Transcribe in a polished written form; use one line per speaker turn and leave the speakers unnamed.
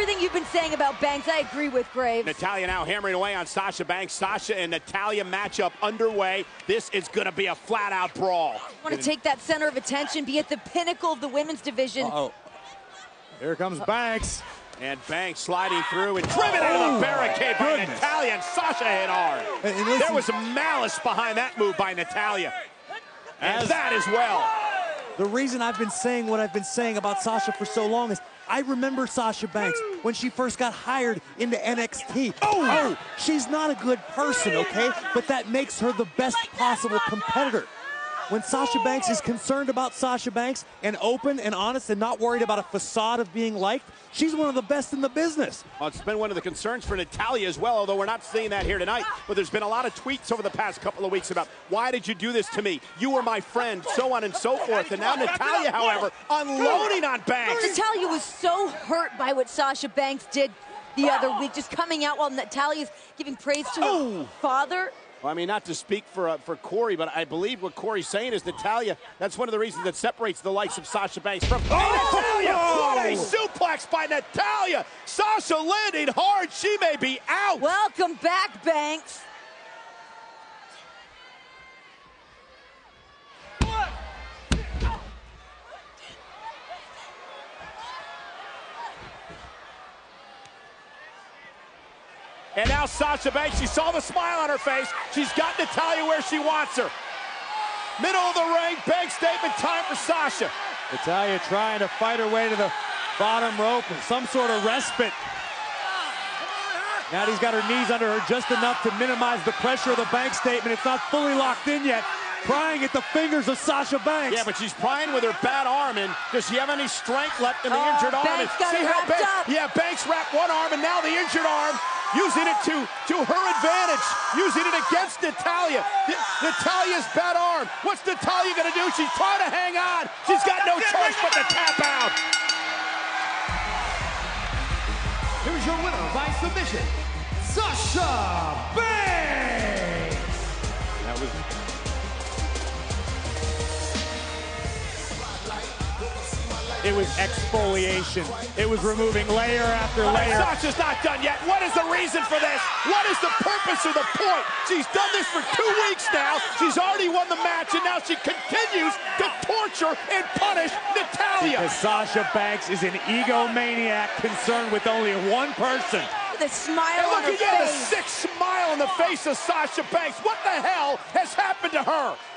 Everything you've been saying about Banks, I agree with, Graves.
Natalya now hammering away on Sasha Banks. Sasha and Natalya matchup underway. This is going to be a flat-out brawl.
Want to take that center of attention, be at the pinnacle of the women's division.
Here comes Banks.
And Banks sliding through and driven into the barricade by Natalya, and Sasha hit hard. There was some malice behind that move by Natalya. And that as well.
The reason I've been saying what I've been saying about Sasha for so long is I remember Sasha Banks when she first got hired into NXT. Oh, she's not a good person, okay? But that makes her the best possible competitor. When Sasha Banks is concerned about Sasha Banks and open and honest and not worried about a facade of being liked, she's one of the best in the business.
Well, it's been one of the concerns for Natalya as well, although we're not seeing that here tonight. But there's been a lot of tweets over the past couple of weeks about, why did you do this to me? You were my friend, so on and so forth. And now Natalya, however, unloading on Banks.
Natalya was so hurt by what Sasha Banks did the other week, just coming out while Natalya's giving praise to her father.
Well, I mean, not to speak for Corey, but I believe what Corey's saying is Natalya, that's one of the reasons that separates the likes of Sasha Banks from Natalya! What a suplex by Natalya! Sasha landing hard, she may be out!
Welcome back, Banks.
And now Sasha Banks, she saw the smile on her face. She's got Natalya where she wants her. Middle of the ring, Banks statement time for Sasha.
Natalya trying to fight her way to the bottom rope and some sort of respite. Natty's got her knees under her just enough to minimize the pressure of the Banks statement. It's not fully locked in yet. Prying at the fingers of Sasha Banks.
Yeah, but she's prying with her bad arm, and does she have any strength left in the injured arm?
Banks got it wrapped up.
Yeah, Banks wrapped one arm, and now the injured arm, using it to her advantage, using it against Natalya. Natalya's bad arm. What's Natalya gonna do? She's trying to hang on. She's got no choice but to tap out.
Here's your winner by submission, Sasha Banks.
That was...
It was exfoliation. It was removing layer after layer.
Sasha's not done yet. What is the reason for this? What is the purpose or the point? She's done this for 2 weeks now. She's already won the match, and now she continues to torture and punish Natalya.
Because Sasha Banks is an egomaniac concerned with only one person.
The smile
And
on her
look again, the
face.
sick smile on the face of Sasha Banks. What the hell has happened to her?